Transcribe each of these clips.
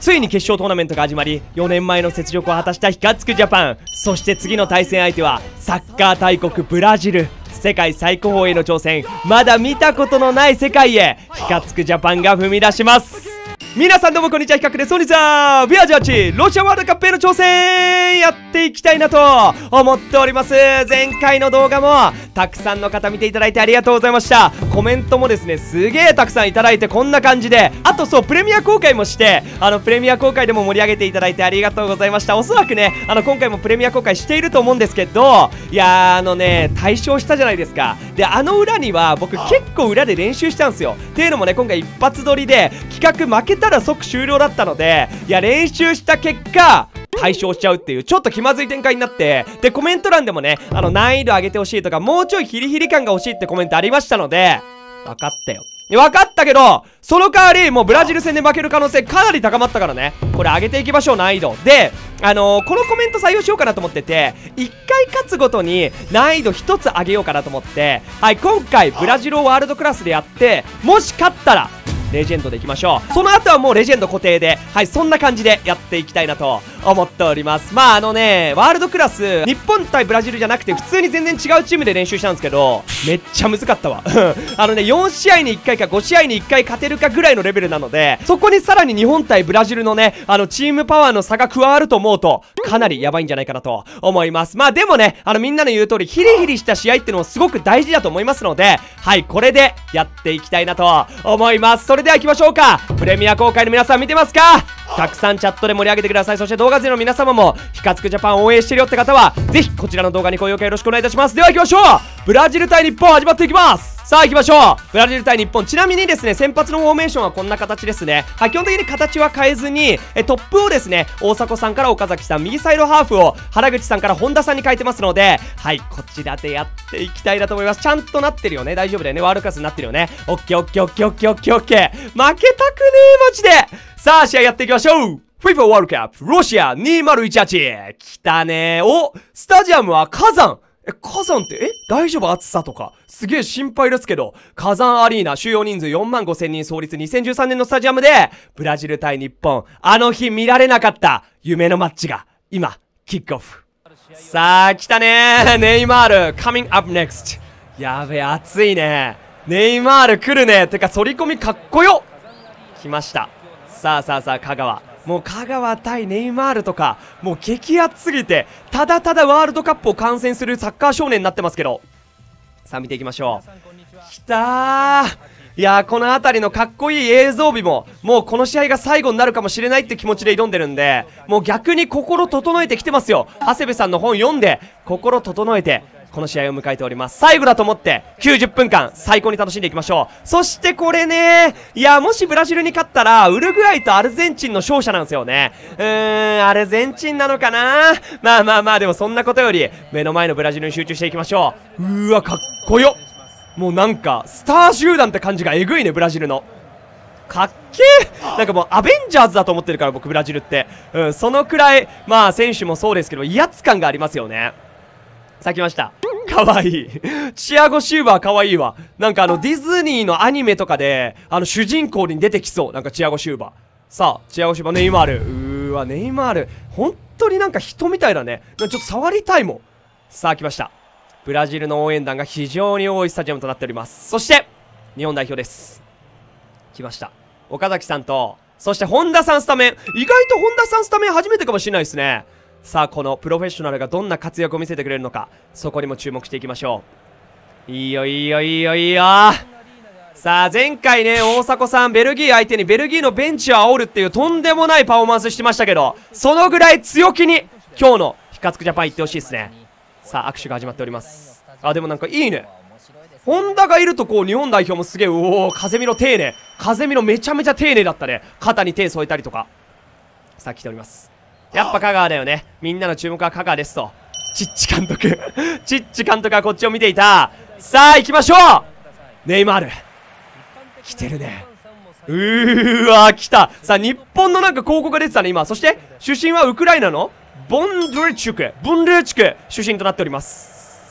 ついに決勝トーナメントが始まり、4年前の雪辱を果たしたヒカツクジャパン。そして次の対戦相手はサッカー大国ブラジル。世界最高峰への挑戦、まだ見たことのない世界へヒカツクジャパンが踏み出します。皆さんどうもこんにちは、ヒカクです。本日はビアジャーチロシアワールドカップへの挑戦やっていきたいなと思っております。前回の動画もたくさんの方見ていただいてありがとうございました。コメントもですねすげえたくさんいただいて、こんな感じで、あとそうプレミア公開もして、プレミア公開でも盛り上げていただいてありがとうございました。おそらくね今回もプレミア公開していると思うんですけど、いやー大勝したじゃないですか。で裏には僕結構裏で練習したんですよ。っていうのもね、今回一発撮りで企画負けたら即終了だったので、いや練習した結果対勝しちゃうっていうちょっと気まずい展開になって、でコメント欄でもね難易度上げてほしいとか、もうちょいヒリヒリ感が欲しいってコメントありましたので、分かったよ。分かったけど、その代わりもうブラジル戦で負ける可能性かなり高まったからね、これ上げていきましょう、難易度で。このコメント採用しようかなと思ってて、1回勝つごとに難易度1つ上げようかなと思って、はい、今回ブラジルをワールドクラスでやって、もし勝ったらレジェンドでいきましょう。その後はもうレジェンド固定で、はい、そんな感じでやっていきたいなと思っております。ワールドクラス、日本対ブラジルじゃなくて普通に全然違うチームで練習したんですけど、めっちゃ難かったわ。4試合に1回か5試合に1回勝てるかぐらいのレベルなので、そこにさらに日本対ブラジルのね、チームパワーの差が加わると思うと、かなりやばいんじゃないかなと思います。でもね、みんなの言う通り、ヒリヒリした試合っていうのもすごく大事だと思いますので、はい、これでやっていきたいなと思います。それでは行きましょうか。プレミア公開の皆さん見てますか？たくさんチャットで盛り上げてください。そして動画勢の皆様もヒカツクジャパンを応援してるよって方は、ぜひこちらの動画に高評価よろしくお願いいたします。では行きましょう。ブラジル対日本始まっていきます。さあ行きましょう。ブラジル対日本。ちなみにですね、先発のフォーメーションはこんな形ですね。はい、基本的に形は変えずに、トップをですね、大迫さんから岡崎さん、右サイドハーフを原口さんから本田さんに変えてますので、はい、こちらでやっていきたいなと思います。ちゃんとなってるよね。大丈夫だよね。ワールドクラスになってるよね。オッケーオッケーオッケーオッケーオッケーオッケー。負けたくねえマジで。さあ試合やっていきましょう。FIFA ワールドカップロシア2018。来たねー。お、スタジアムは火山。火山って大丈夫？暑さとかすげえ心配ですけど、火山アリーナ収容人数45,000人、創立2013年のスタジアムでブラジル対日本、日見られなかった夢のマッチが今キックオフ。さあ来たねー。ネイマール coming up next。 やべえ暑いね。ネイマール来るね。てか反り込みかっこよ。来ました。さあ香川、もう香川対ネイマールとかもう激アツすぎて、ただただワールドカップを観戦するサッカー少年になってますけど、さあ見ていきましょう。きたー。いやー、この辺りのかっこいい映像美ももうこの試合が最後になるかもしれないって気持ちで挑んでるんで、もう逆に心整えてきてますよ。長谷部さんの本読んで心整えてこの試合を迎えております。最後だと思って90分間最高に楽しんでいきましょう。そしてこれね、いやもしブラジルに勝ったらウルグアイとアルゼンチンの勝者なんですよね。アルゼンチンなのかな。でもそんなことより目の前のブラジルに集中していきましょう。うーわかっこよ。もうなんかスター集団って感じがえぐいね、ブラジルの。かっけー。なんかもうアベンジャーズだと思ってるから僕ブラジルって、そのくらい選手もそうですけど威圧感がありますよね。さあ来ました。かわいい。チアゴ・シューバーかわいいわ。なんかディズニーのアニメとかで主人公に出てきそう。なんかチアゴ・シューバー。さあチアゴ・シューバー、ネイマール。うーわネイマール本当になんか人みたいだね。ちょっと触りたいもん。さあ来ました。ブラジルの応援団が非常に多いスタジアムとなっております。そして日本代表です。来ました。岡崎さんとそして本田さんスタメン。意外と本田さんスタメン初めてかもしれないですね。さあこのプロフェッショナルがどんな活躍を見せてくれるのか、そこにも注目していきましょう。いいよいいよいいよいいよ。さあ前回ね、大迫さんベルギー相手にベルギーのベンチを煽るっていうとんでもないパフォーマンスしてましたけど、そのぐらい強気に今日のヒカツクジャパン行ってほしいですね。さあ握手が始まっております。でもなんかいいね。本田がいるとこう日本代表もすげえ、おお風見の丁寧。風見のめちゃめちゃ丁寧だったね。肩に手添えたりとか。さあ来ております。やっぱ香川だよね。みんなの注目は香川ですと。チッチ監督チッチ監督はこっちを見ていた。さあ行きましょう。ネイマール来てるね。うーわ来た。さあ日本のなんか広告が出てたね今。そして出身はウクライナのボンドレチュク出身となっております。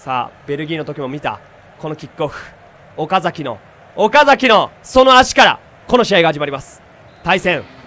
さあベルギーの時も見たこのキックオフ。岡崎のその足からこの試合が始まります。対戦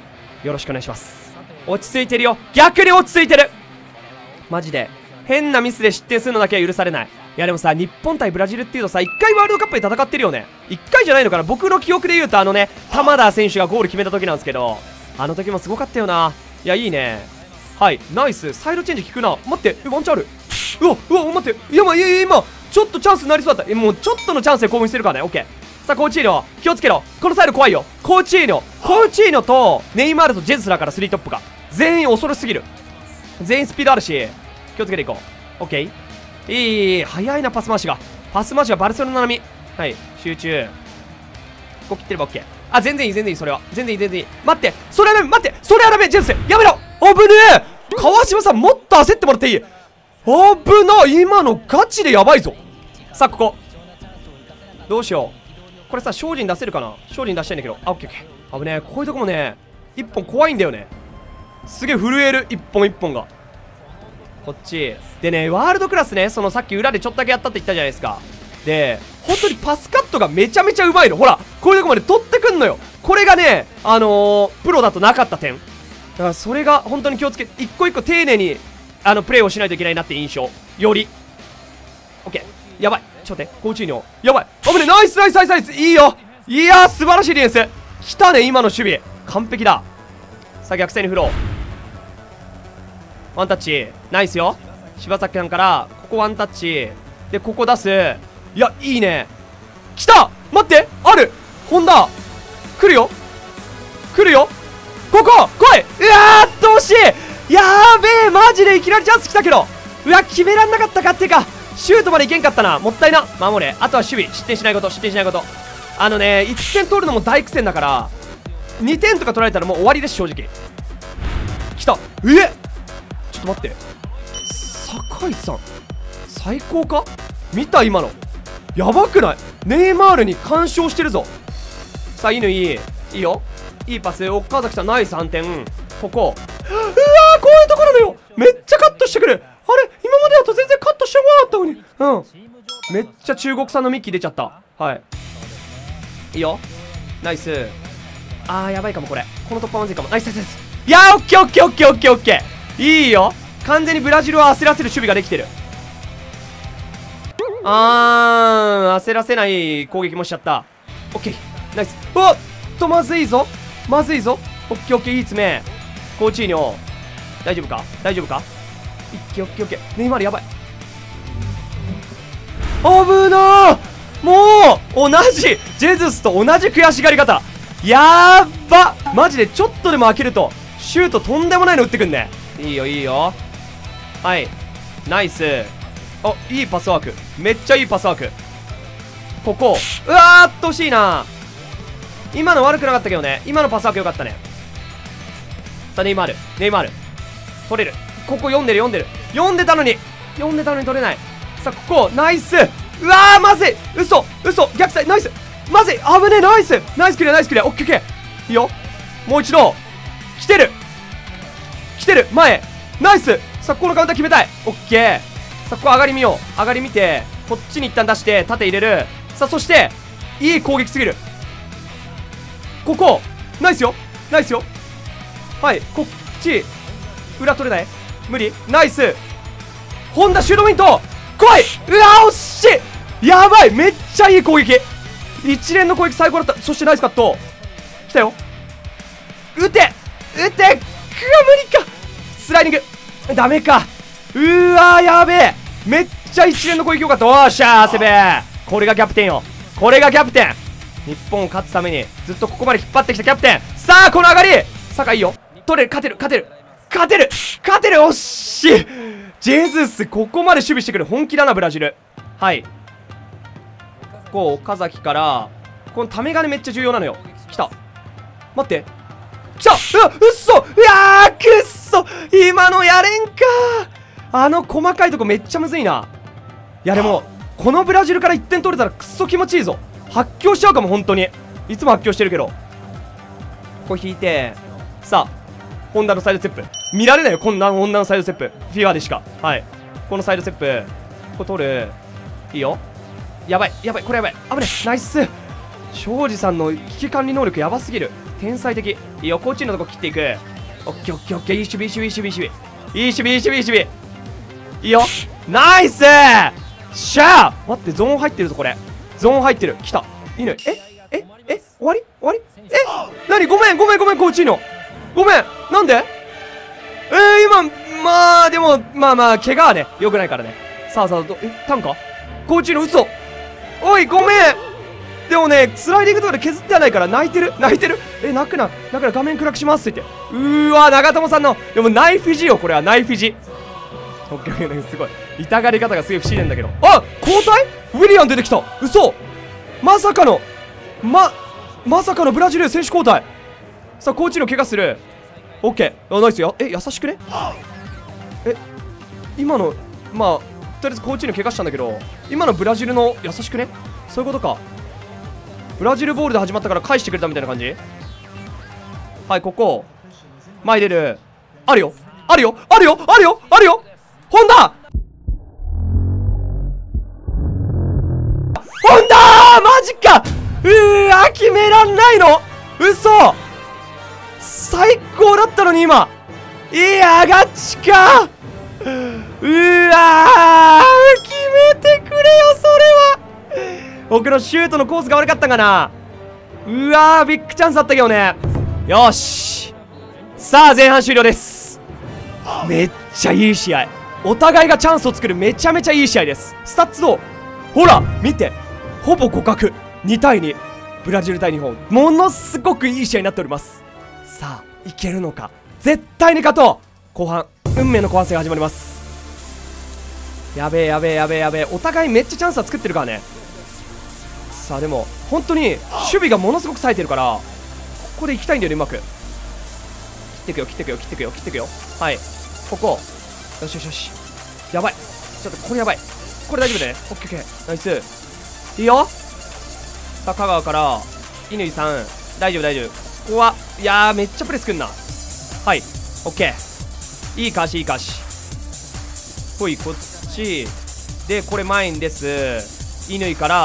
よろしくお願いします。落ち着いてるよ。逆に落ち着いてる。マジで変なミスで失点するのだけは許されない。いやでもさ、日本対ブラジルっていうとさ、1回ワールドカップで戦ってるよね。1回じゃないのかな。僕の記憶で言うと玉田選手がゴール決めた時なんですけど、あの時もすごかったよな。いやいいね。はい、ナイス。サイドチェンジ効くな。待って、ワンチャンある。うわ待って、いや今ちょっとチャンスになりそうだった。もうちょっとのチャンスで興奮してるからね。オッケー。さあコーチーニョ気をつけろ。このサイド怖いよ。コーチーニョとネイマールとジェズラから3トップが全員恐ろしすぎる。全員スピードあるし気をつけていこう。オッケー。いい早いな。パス回しがバルセロナ並み。はい、集中。ここ切ってればオッケー。あ、全然いい。それは全然いい。待って、それはダメ。待って、それはダメ。ジェズスやめろ。危ねえ。川島さんもっと焦ってもらっていい。危な。今のガチでやばいぞ。さあここどうしよう。これさ精進出せるかな。精進出したいんだけど。あ、オッケー。危ねえ。こういうとこもね一本怖いんだよね。すげえ震える。一本がこっちでね。ワールドクラスね、そのさっき裏でちょっとだけやったって言ったじゃないですか。で本当にパスカットがめちゃめちゃうまいの。ほらこういうとこまで取ってくんのよ。これがねプロだとなかった点だから、それが本当に気をつけて一個一個丁寧にプレーをしないといけないなって印象より。オッケー。やばい。ちょっと待って。コーチーニョやばい。危ね。ナイス。いいよ。いやー素晴らしいディフェンス来たね。今の守備完璧だ。さあ逆サイに振ろう。ワンタッチナイスよ。柴崎さんからここワンタッチでここ出す。いやいいね。来た。待ってある。ホンダ来るよ。ここ来い。うわーっと惜しい。やーべえ。マジでいきなりチャンス来たけど、うわ決めらんなかったかってか、シュートまでいけんかったな。もったいな。守れ。あとは守備失点しないこと。1点取るのも大苦戦だから、2点とか取られたらもう終わりです。正直来た。ちょっと待って、酒井さん最高か。見た今の。やばくない。ネイマールに干渉してるぞ。さあ乾いいよ。いいパス。岡崎さんナイス反転。ここうわーこういうところだよ。めっちゃカットしてくる。あれ今までだと全然カットしてこなかったのに。めっちゃ中国産のミッキー出ちゃった。はいいいよ。ナイス。やばいかもこれ。この突破まずいかも。ナイス。いやーオッケー。いいよ。完全にブラジルは焦らせる守備ができてる。焦らせない攻撃もしちゃった。オッケーナイス。おっとまずいぞ。オッケーいい詰め。コーチーニョ大丈夫か。オッケー。ネイマールやばい。危なー。もう同じジェズスと同じ悔しがり方。やーば。マジでちょっとでも開けるとシュートとんでもないの打ってくんね。いいよ。はいナイス。いいパスワーク。めっちゃいいパスワーク。ここうわーっと惜しいな。今の悪くなかったけどね。今のパスワークよかったね。さあネイマール取れる。ここ読んでたのに取れない。さあここナイス。うわーまずい。嘘逆サイナイス。まずい。危ねえ。ナイスクリア。オッケーいいよ。もう一度来てる前。ナイス。さあこのカウンター決めたい。オッケー。さあここ上がり見てこっちに一旦出して縦入れる。さあそしていい攻撃すぎる。ここナイスよ。はいこっち裏取れない。無理。ナイス。ホンダシュートウィント来い。うわ惜しい。やばい。めっちゃいい攻撃。一連の攻撃最高だった。そしてナイスカット来たよ。撃て無理か。スライディングダメか。うわやべえ。めっちゃ一連の攻撃よかった。おーしゃーセベー。これがキャプテンよ。日本を勝つためにずっとここまで引っ張ってきたキャプテン。さあこの上がり。酒井いいよ。取れる。勝てる。惜しい。ジェズスここまで守備してくる。本気だなブラジル。はいこう岡崎からこのため金めっちゃ重要なのよ。来た。待って来た。うっそ。くっそ。今のやれんか。細かいとこめっちゃむずいな。いやでもこのブラジルから1点取れたらくっそ気持ちいいぞ。発狂しちゃうかも本当に。いつも発狂してるけど。こう引いてさあホンダのサイドステップ見られないよ。こんなホンダのサイドステップフィアでしか。はいこのサイドステップここ取る。いいよ。やばいこれやばい。危ねえ。ナイス。庄司さんの危機管理能力やばすぎる。 天才的。いいよ、コーチのとこ切っていく。オッケーオッケーオッケー。いい守備、いい守備、いい守備、いい守備。いい守備、いい守備、いい守備。いいよ。ナイスしゃー。待って、ゾーン入ってるぞ、これ。ゾーン入ってる。来た。いいね。終わり終わり何ごめん、コーチの。ごめん。なんで今、まあ、でも、まあ、怪我はね、良くないからね。さあ、タンかコーチの嘘。おい、ごめん。でもね、スライディングとかで削ってはないから泣いてる。泣くな。だから画面暗くしますって言って。長友さんの、でもナイフィジよ、これはナイフィジ。オッケー、すごい。痛がり方がすごい不自然だけど。あ、交代ウィリアン出てきた。嘘。まさかのブラジル選手交代。さあ、コーチの怪我する。オッケー。ナイスよ。優しくね。今の、まあ、とりあえずコーチの怪我したんだけど、今のブラジルの優しくね。そういうことか。ブラジルボールで始まったから返してくれたみたいな感じ。はい、ここ前出る。あるよ本田マジか。決めらんないの。嘘。最高だったのに今。いや、ガチか。決めてくれよ、それは。僕のシュートのコースが悪かったかな。ビッグチャンスだったけどね。よし。さあ、前半終了です。めっちゃいい試合。お互いがチャンスを作るめちゃめちゃいい試合です。スタッツどう？ほら見て、ほぼ互角。2対2、ブラジル対日本。ものすごくいい試合になっております。さあ、いけるのか。絶対に勝とう。後半、運命の後半戦が始まります。やべえ。お互いめっちゃチャンスは作ってるからね。さあ、でも本当に守備がものすごく冴えてるから、ここで行きたいんだよね。うまく切ってくよ。はい、ここ。よし。やばい。ちょっとこれやばい。これ大丈夫だね。オッケー。ナイス。いいよ。さあ、香川から乾さん。大丈夫。ここは、いやー、めっちゃプレスくんな。はい、オッケー。いいかし。ほい、こっちで、これ前にです。乾から、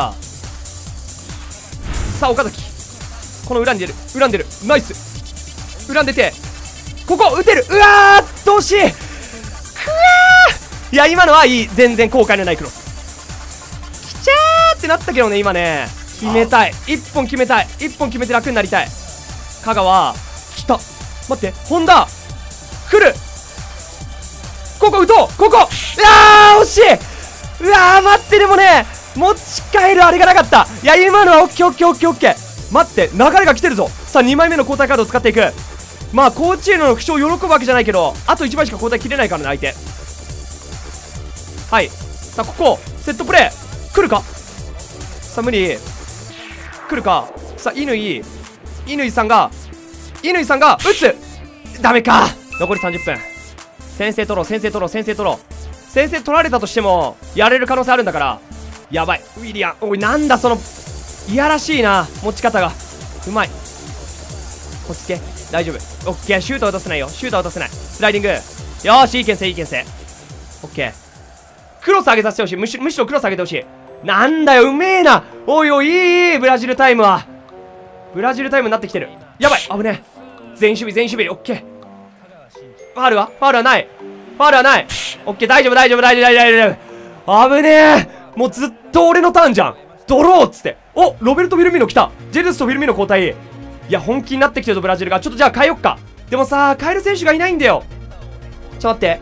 さあ、岡崎。この裏に出る。ナイス。裏に出て、ここ打てる。どうしい。いや、今のはいい。全然後悔のないクロス。きちゃーってなったけどね、今ね。決めたい。1本決めたい。1本決めて楽になりたい。香川、来た。待って、本田来る。ここ打とう。惜しい。待って、でもね、持ち帰るあれがなかった。いや、今のはオッケー。待って、流れが来てるぞ。さあ、2枚目の交代カードを使っていく。まあ、コーチへの負傷を喜ぶわけじゃないけど、あと1枚しか交代切れないからね、相手。はい。さあ、ここ、セットプレー。来るか。さあ、無理。来るか。さあ、乾さんが打つ。ダメか。残り30分。先制取ろう。先制取られたとしてもやれる可能性あるんだから。やばい。ウィリアン、おい、なんだそのいやらしいな持ち方が。うまい。落ち着け。大丈夫。オッケー。シュートは打たせないよ。スライディング。よーし、いい牽制。オッケー。クロス上げさせてほしい。むしろクロス上げてほしい。なんだよ、うめえな。おい、いいブラジルタイムになってきてる。やばい、危ねえ。全守備。オッケー。ファールはない。オッケー。大丈夫。危ねえ。もうずっと俺のターンじゃん。ドローっつって。お、ロベルト・フィルミーノ来た。ジェズスとフィルミーノ交代。いや、本気になってきてるぞ、ブラジルが。ちょっとじゃあ変えよっか。でもさ、変える選手がいないんだよ。ちょっと待って。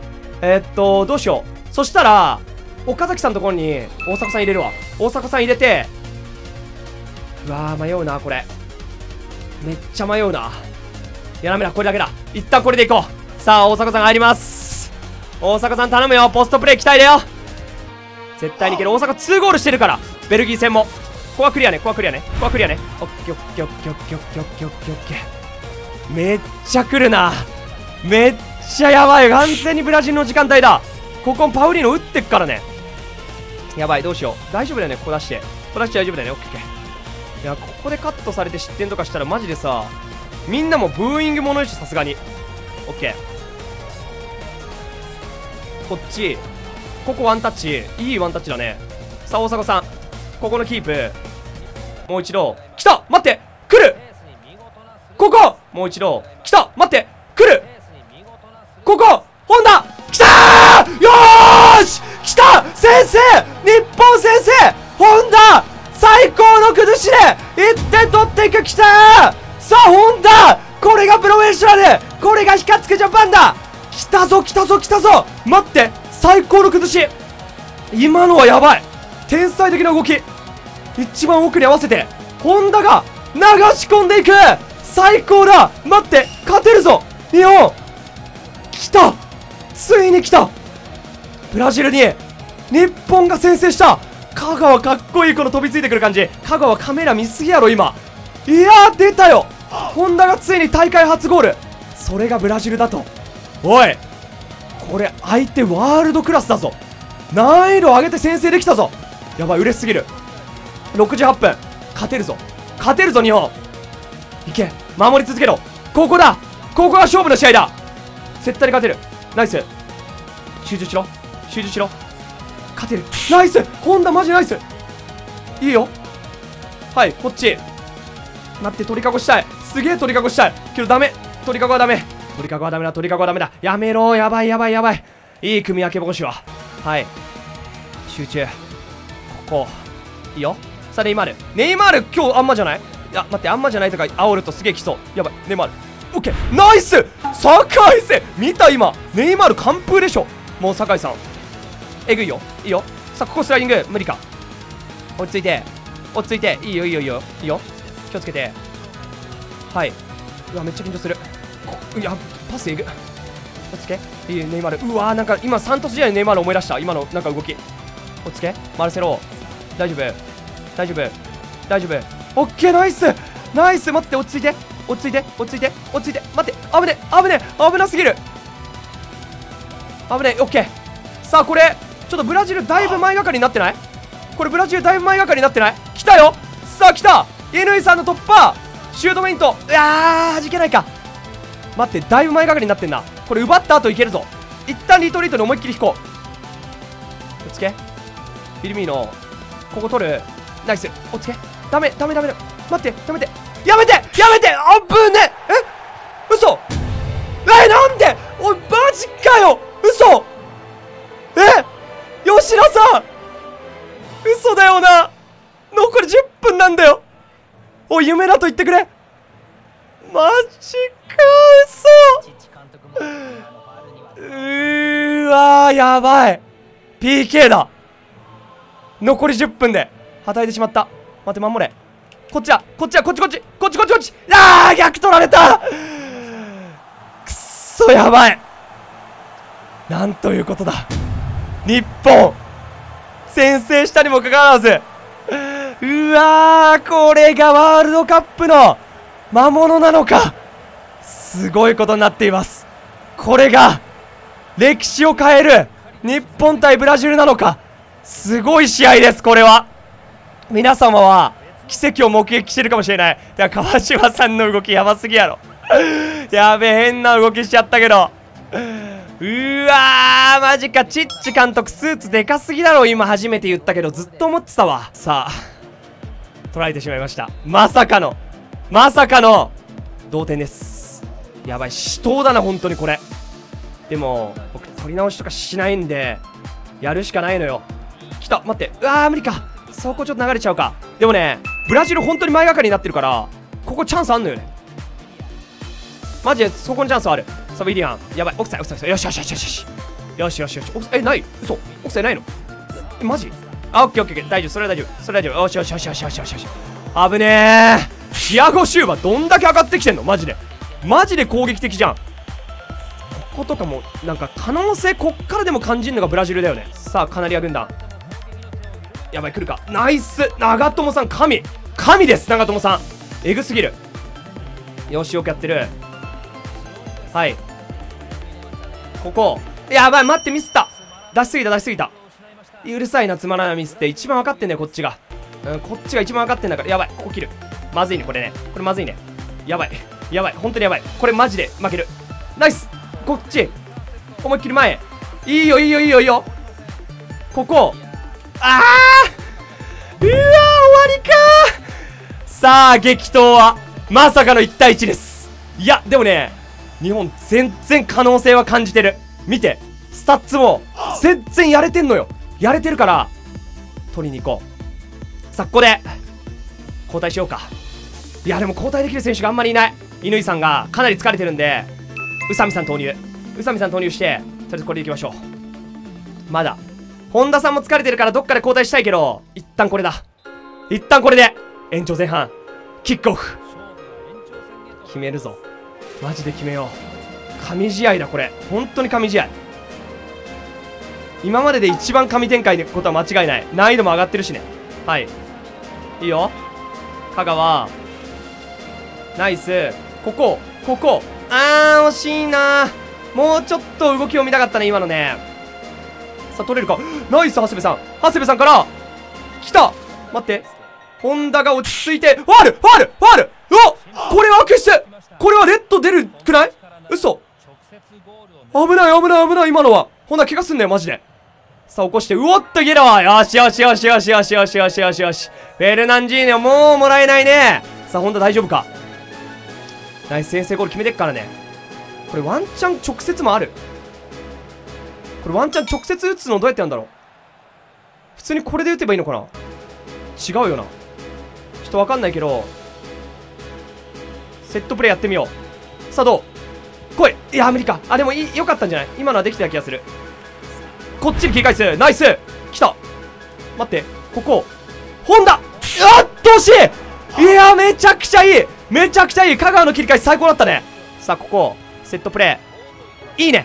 どうしよう。そしたら岡崎さんのところに大迫さん入れるわ。大迫さん入れて、迷うな、これ。めっちゃ迷うな。いや、ダメだ、これだけだ。一旦これでいこう。さあ、大迫さん入ります。大迫さん頼むよ。ポストプレー期待だよ。絶対にいける。大迫2ゴールしてるから。ベルギー戦も。ここはクリアね。オッケー。めっちゃ来るな。めっちゃやばい。完全にブラジルの時間帯だ。ここパウリーノ打ってっからね。やばい、どうしよう。大丈夫だよね。ここ出して大丈夫だよね。オッケー。いや、ここでカットされて失点とかしたらマジでさ、みんなもブーイングものよし、さすがに。オッケー。こっち、ここワンタッチ。いいワンタッチだね。さあ、大迫さん、ここのキープ。もう一度。来た。待って、来る。ここもう一度。来た、待って、来る。ここ本田来たー。よーし、来た先生、日本先生、本田最高の崩しで1点取っていく。来たー。さあ本田、これがプロフェッショナル、これがヒカツクジャパンだ。来たぞ来たぞ来たぞ。待って、最高の崩し。今のはやばい。天才的な動き。一番奥に合わせて本田が流し込んでいく。最高だ。待って、勝てるぞ日本。来た、ついに来た。ブラジルに日本が先制した。香川かっこいい、この飛びついてくる感じ。香川カメラ見すぎやろ今。いやー出たよ、本田がついに大会初ゴール。それがブラジルだと。おい、これ相手ワールドクラスだぞ。難易度上げて先制できたぞ。やばい、嬉しすぎる。68分、勝てるぞ勝てるぞ日本。いけ、守り続けろ。ここだ、ここが勝負の試合だ。絶対に勝てる。ナイス、集中しろ集中しろ。勝てる。ナイス、本田マジナイス。いいよ。はい、こっち待って、鳥かごしたい。すげえ鳥かごしたいけどダメ。鳥かごはダメ、鳥かごはダメだ、鳥かごはダメだ。やめろ、やばいやばいやばい。いい組み分け帽子は。はい、集中。ここいいよ。さあネイマール、ネイマール今日あんまじゃない。いや待って、あんまじゃないとか煽るとすげえ来そう。やばい、ネイマールオッケー、ナイス。酒井せ見た今、ネイマール完封でしょ。もう酒井さんえぐいよ。いいよ。さあここスライディング無理か。落ち着いて落ち着いて。いいよいいよいいよいいよ。気をつけて。はい、うわめっちゃ緊張する。いやパスえぐ。落ち着け。いいよネイマール。うわーなんか今サントス時代のネイマール思い出した。今のなんか動き。落ち着け、マルセロ大丈夫大丈夫大丈夫。オッケー、ナイスナイス。待って、落ち着いて落ち着いて落ち着いて落ち着いて。待って、危ね危ね危なすぎる。危ね。オッケー。さあこれちょっとブラジルだいぶ前がかりになってない。これブラジルだいぶ前がかりになってない。来たよ。さあ来た、乾さんの突破、シュートメイント。いやー弾けないか。待って、だいぶ前がかりになってんな。これ奪った後いけるぞ。一旦リトリートで思いっきり引こう。落ち着け。フィルミーノここ取る。ナイス。落ち着け。ダメダメダメだ。待って、やめてやめてやめて。あぶねえ。嘘。なんで。おいマジかよ。嘘。吉田さん嘘だよな。残り10分なんだよ。おい夢だと言ってくれ。マジか。嘘。わーやばい。 PK だ。残り10分ではたいてしまった。待って、守れ。こっちだこっちだこっちこっちこっちこっちこっち。あー逆取られた。くっそやばい。なんということだ。日本先制したにもかかわらず、うわーこれがワールドカップの魔物なのか。すごいことになっています。これが歴史を変える日本対ブラジルなのか。すごい試合です。これは皆様は奇跡を目撃してるかもしれない。だから川島さんの動きやばすぎやろ。やべえ変な動きしちゃったけど。うわーマジか。チッチ監督スーツでかすぎだろ。今初めて言ったけどずっと思ってたわ。さあ取られてしまいました。まさかの同点です。やばい死闘だな本当にこれ。でも僕取り直しとかしないんでやるしかないのよ。来た、待って、うわー無理か。そこちょっと流れちゃうか。でもねブラジル本当に前がかりになってるからここチャンスあんのよね。マジでそこにチャンスある。さあウィリアンやばい。オフサイドオフサイド。よしよしよしよしよしよしよし。ない嘘。オフサイドないの。マジ。あオッケーオッケー大丈夫。それは大丈夫それは大丈夫。よしよしよしよしよしよしよし。危ねえ。チアゴシューバどんだけ上がってきてんの。マジで攻撃的じゃん。こことかもなんか可能性こっからでも感じるのがブラジルだよね。さあカナリア軍団やばい来るか。ナイス長友さん神です。長友さんエグすぎる。よしよくやってる。はいここやばい待ってミスった。出しすぎたうるさいな。つまらないミスって一番分かってんねこっちが。こっちが一番分かってんだから。やばいここ切る。まずいねこれね。これまずいね。やばい本当にやばい。これマジで負ける。ナイスこっち思いっきり前。いいよここ。うわ終わりか。さあ激闘はまさかの1対1です。 いやでもね、日本全然可能性は感じてる。見て、スタッツも全然やれてんのよ。やれてるから取りに行こう。さあここで交代しようか。いやでも交代できる選手があんまりいない。乾さんがかなり疲れてるんで、宇佐美さん投入、宇佐美さん投入して、とりあえずこれでいきましょう。まだ本田さんも疲れてるからどっかで交代したいけど、一旦これだ。一旦これで延長前半キックオフ決めるぞ。マジで決めよう。神試合だこれ、本当に神試合。今までで一番神展開ってことは間違いない。難易度も上がってるしね。はい、いいよ。香川ナイス。ここ惜しいな。もうちょっと動きを見たかったね今のね。さあ取れるか。ナイス長谷部さん、長谷部さんから来た。待って、本田が落ち着いて、ファールお、これは悪質。これはレッド出るくない？嘘。危ない今のは。本田怪我すんだよマジで。さあ起こして、うおっとゲロ。よし。フェルナンジーニョもうもらえないね。さあ本田大丈夫か。ナイス、先制ゴール決めてっからね。これワンチャン直接もある。これワンチャン直接打つのどうやってやるんだろう。普通にこれで打てばいいのかな。違うよな。ちょっとわかんないけど、セットプレーやってみよう。さあどう？来い。いや無理か。あでもよかったんじゃない。今のはできた気がする。こっちに切り返す。ナイス。来た。待って、ここ本田、惜しい。いやめちゃくちゃいい、香川の切り返し最高だったね。さあここセットプレーいいね。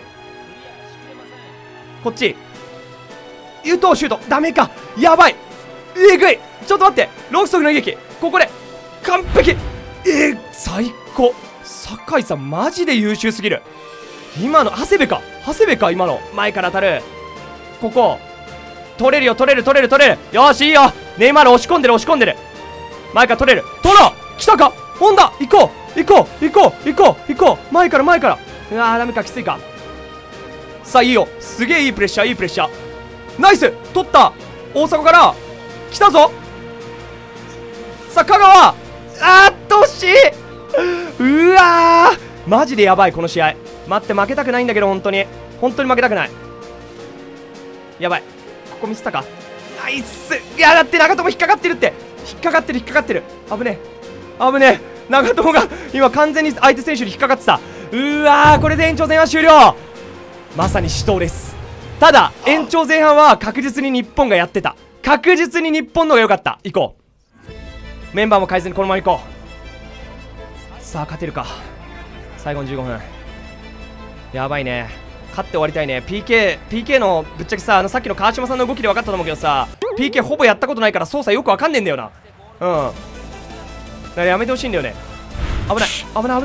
こっちユトシュートダメか。やばい、えぐい。ちょっと待って、ロキソフの悲劇ここで完璧。最高。酒井さんマジで優秀すぎる。今の長谷部か。今の前から当たる。ここ取れるよ。よしいいよ。ネイマール押し込んでる。前から取れる。取ろう。来たか本田。行こう。前から。うわーダメか、きついか。さあいいよ。すげえいいプレッシャー。ナイス取った。大迫から来たぞ。さあ香川、惜しい。うわーマジでやばいこの試合。待って、負けたくないんだけど、本当に負けたくない。やばい、ここミスったか。ナイス。いやだって長友引っかかってる。危ねえ。長友が今完全に相手選手に引っかかってた。うわーこれで延長前半終了。まさに死闘です。ただ延長前半は確実に日本がやってた。確実に日本の方が良かった。行こう。メンバーも変えずにこのまま行こう。さあ勝てるか。最後の15分やばいね。勝って終わりたいね。 PK のぶっちゃけさ、さっきの川島さんの動きで分かったと思うけどさ、 PK ほぼやったことないから操作よく分かんねえんだよな。だからやめてほしいんだよね。危な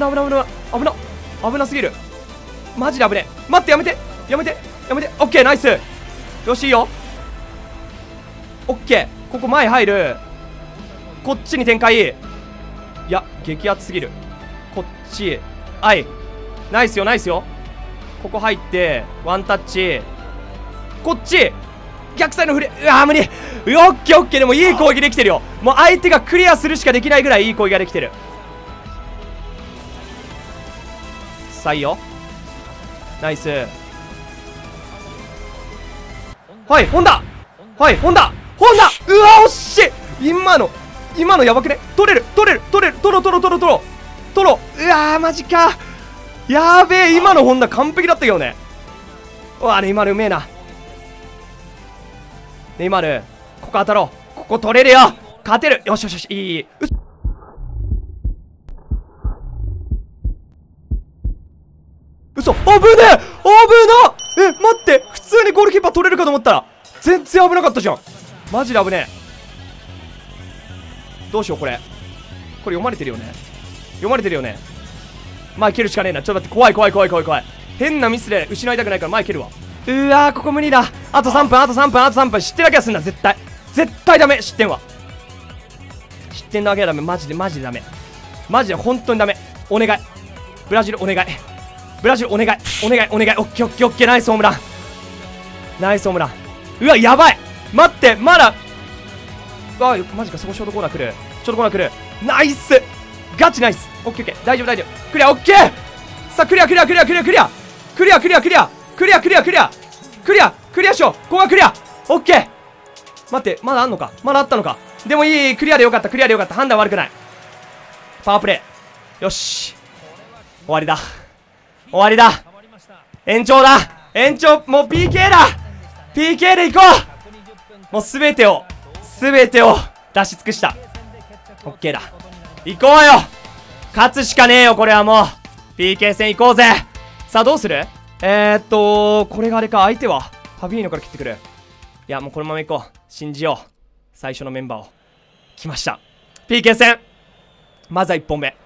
すぎる。マジで危ねえ。待って、やめて。オッケーナイス。よしいいよ。オッケー。ここ前入る。こっちに展開。いや激アツすぎる。こっちナイスよ。ここ入ってワンタッチ。こっち逆サイドの振れ。うわー無理。オッケー。でもいい攻撃できてるよ。もう相手がクリアするしかできないぐらいいい攻撃ができてる。さあいいよ。ナイス。はい本田。うわ惜しい。今のやばくね。取れる。取ろう。うわーマジか。やべえ。今の本田完璧だったけどね。うわネイマールうめえな。ネイマールここ当たろう。ここ取れるよ。勝てる。よしいい。嘘。危ねえ。待って、普通にゴールキーパー取れるかと思ったら全然危なかったじゃん。マジで危ねえ。どうしよう。これ読まれてるよね。前蹴るしかねえな。ちょっと待って。怖い。変なミスで失いたくないから前蹴るわ。うわーここ無理だ。あと3分。失点だけはすんな。絶対ダメ。失点だけはダメ。マジでダメ。マジで本当にダメ。お願いブラジルお願い。オッケー。ナイスホームラン。うわやばい。待ってまだ。マジか。そこショートコーナー来る。ナイス。 ガチナイス。オッケーオッケー、大丈夫大丈夫。クリア、オッケー。さあクリアクリアクリアクリアクリアクリアクリアクリアクリアクリアクリアクリアクリアしよう。ここはクリア。オッケー。待って、まだあんのか、まだあったのか。でもいい、クリアでよかった、クリアでよかった。判断悪くない。パワープレイ。よし、終わりだ、終わりだ。延長だ、延長。もう PK だ、 PK でいこう。もう全てを出し尽くした。オッケーだ、行こうよ。勝つしかねえよ、これはもう。 PK 戦行こうぜ。さあどうする。これがあれか。相手はファビーノから切ってくる。いやもうこのまま行こう、信じよう。最初のメンバーを。来ました PK 戦。まずは1本目。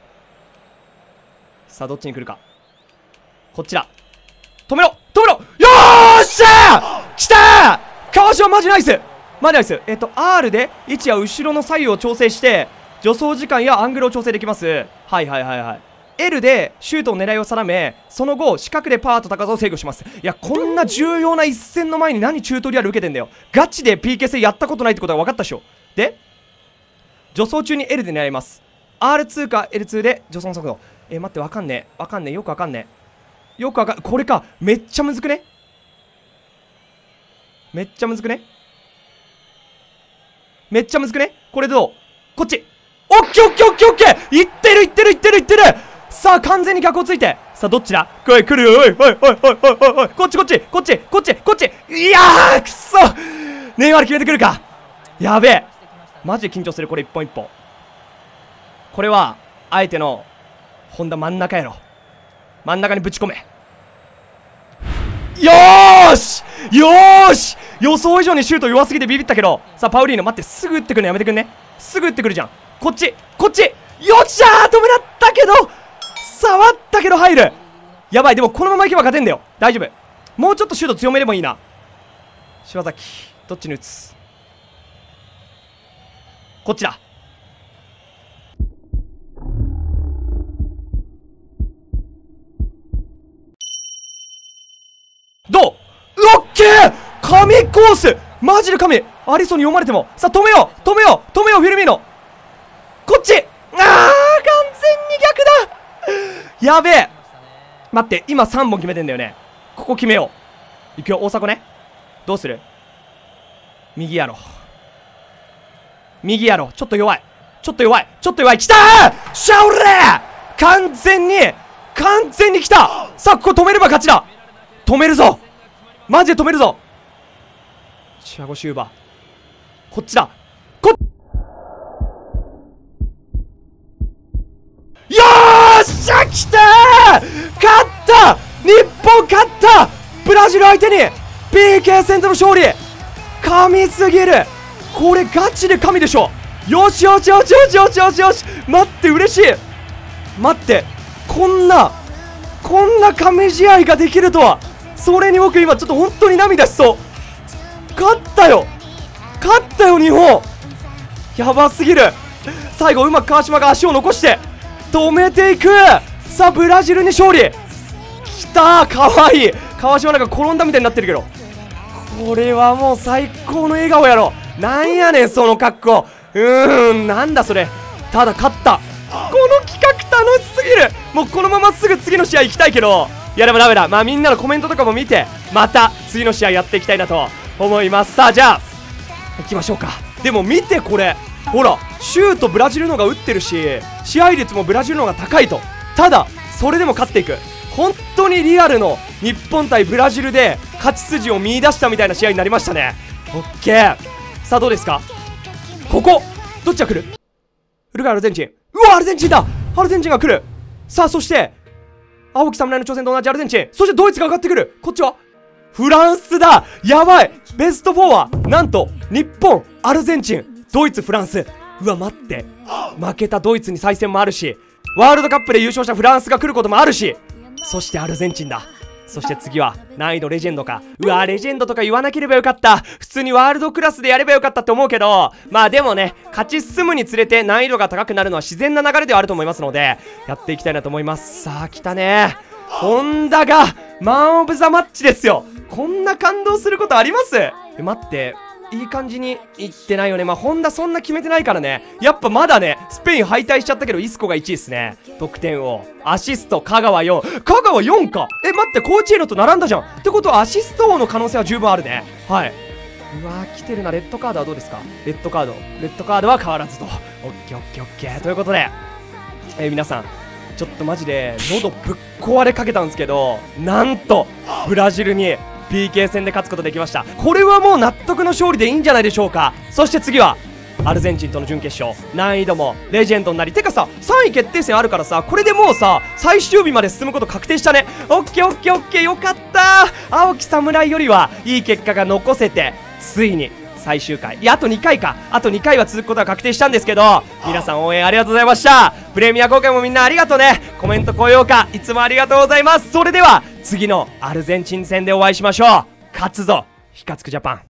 さあどっちに来るか。こっちだ。止めろ止めろ。よーっしゃー、来たー。川島マジナイス、マジナイス。R で位置や後ろの左右を調整して助走時間やアングルを調整できます。はいはいはいはい。L でシュートの狙いを定め、その後四角でパワーと高さを制御します。いやこんな重要な一戦の前に何チュートリアル受けてんだよ。ガチで PK 戦やったことないってことが分かったでしょ。で助走中に L で狙います。 R2 か L2 で助走の速度。待って、分かんねえ分かんねえ、よく分かんねえ、よく分かん、これか。めっちゃむずくね、めっちゃむずくね、めっちゃむずくね。これどう。こっち。オッケーオッケーオッケーオッケー。いってるいってるいってるいってる。さあ完全に逆をついて、さあどっちだ。来い来るよ。おいおいおいおいおいおい、こっちこっちこっちこっちこっち。いやーくそ、ネイマール決めてくるか。やべえ、マジで緊張するこれ。一本一本。これは相手のホンダ真ん中やろ。真ん中にぶち込め。よーしよーし、予想以上にシュート弱すぎてビビったけど。さあパウリーノ待って、すぐ打ってくるのやめてくんね。すぐ打ってくるじゃん。こっちこっち。よっしゃー、止めらったけど、触ったけど入る。やばい、でもこのままいけば勝てんだよ。大丈夫。もうちょっとシュート強めればいいな。柴崎どっちに打つ。こっちだ。どう。オッケー、神コース、マジで神。アリソンに読まれても。さあ止めよう止めよう止めよう。フィルミーノこっち。完全に逆だ。やべえ、待って、今3本決めてんだよね。ここ決めよう。いくよ大迫ね。どうする。右やろ右やろ。ちょっと弱いちょっと弱いちょっと弱い。きたー、シャオレー。完全にきた。さあここ止めれば勝ちだ。止めるぞ、マジで止めるぞ。チアゴシューバーこっちだ。よーっしゃ、来たー、勝った、日本勝った。ブラジル相手に PK 戦での勝利。神すぎる、これガチで神でしょ。よしよしよしよしよしよしよし。待って嬉しい。待って、こんな神試合ができるとは。それに僕今ちょっと本当に涙しそう。勝ったよ日本。やばすぎる。最後うまく川島が足を残して止めていく。さあブラジルに勝利。きたー、かわいい。川島なんか転んだみたいになってるけど、これはもう最高の笑顔やろ。なんやねんその格好。なんだそれ。ただ勝った。この企画楽しすぎる。もうこのまますぐ次の試合行きたいけど、いやでもダメだ。まあみんなのコメントとかも見て、また次の試合やっていきたいなと思います。さあじゃあ行きましょうか。でも見てこれ、ほらシュートブラジルの方が打ってるし、試合率もブラジルの方が高いと。ただそれでも勝っていく。本当にリアルの日本対ブラジルで勝ち筋を見出したみたいな試合になりましたね。オッケー。さあどうですか。ここどっちが来る。ウルグアイアルゼンチン。うわアルゼンチンだ。アルゼンチンが来る。さあそして青木侍の挑戦と同じアルゼンチン。そしてドイツが上がってくる。こっちはフランスだ。やばい。ベスト4はなんと日本、アルゼンチン、ドイツ、フランス。うわ待って、負けたドイツに再戦もあるし、ワールドカップで優勝したフランスが来ることもあるし、そしてアルゼンチンだ。そして次は難易度レジェンドか。うわレジェンドとか言わなければよかった。普通にワールドクラスでやればよかったって思うけど、まあでもね、勝ち進むにつれて難易度が高くなるのは自然な流れではあると思いますので、やっていきたいなと思います。さあ来たね、ホンダがマン・オブ・ザ・マッチですよ。こんな感動することあります？待って、 いい感じにいってないよね。まあホンダそんな決めてないからね。やっぱまだね、スペイン敗退しちゃったけどイスコが1位ですね。得点王、アシスト香川4、香川4か。待って、コーチエロと並んだじゃん。ってことはアシスト王の可能性は十分あるね。はい。うわー、来てるな。レッドカードはどうですか？レッドカードは変わらずと。オッケーオッケーオッケーということで、皆さんちょっとマジで喉ぶっ壊れかけたんですけど、なんとブラジルに PK 戦で勝つことできました。これはもう納得の勝利でいいんじゃないでしょうか。そして次はアルゼンチンとの準決勝、難易度もレジェンドになり、てかさ3位決定戦あるからさ、これでもうさ最終日まで進むこと確定したね。オッケーオッケーオッケー、よかったー。青き侍よりはいい結果が残せて、ついに最終回、いやあと2回か、あと2回は続くことが確定したんですけど、皆さん応援ありがとうございました。プレミア公開もみんなありがとうね。コメント高評価いつもありがとうございます。それでは次のアルゼンチン戦でお会いしましょう。勝つぞヒカツクジャパン。